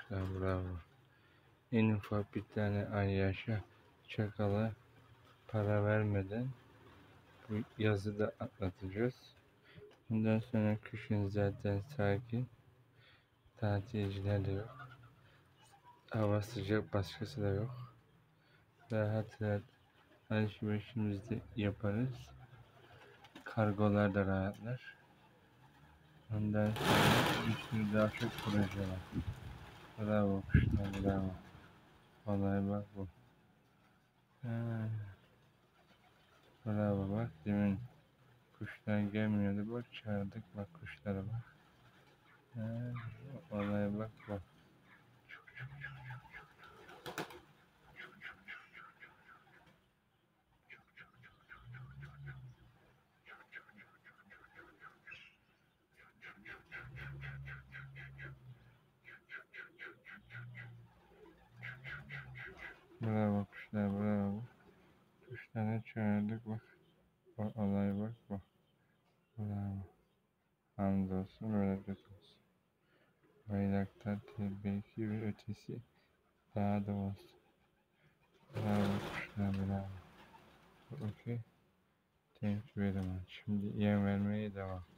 kuşlar, bravo. En ufak bir tane ayyaşa çakala para vermeden bu yazı da atlatacağız. Bundan sonra kışın zaten sakin. Tatilciler de yok. Hava sıcak, başkası da yok. Rahat rahat alışverişimizi de yaparız. Kargolar da rahatlar. Ondan sonra bir sürü daha çok proje var. Bravo kuşlar, bravo. Olay bak bu. Ha, bravo bak, demin kuşlar gelmiyordu, bak çağırdık, bak kuşlara bak. Ha, olay bak bak. Bravo kuşlar, bravo. Kuşlara çağırdık bak. Bak olay bak bak. Bravo. Hamdolsun, bereket olsun. Bayraktar belki bir ötesi daha da olsun. Bravo kuşlar, bravo. Okay. Thank you very much. Şimdi yem vermeye devam.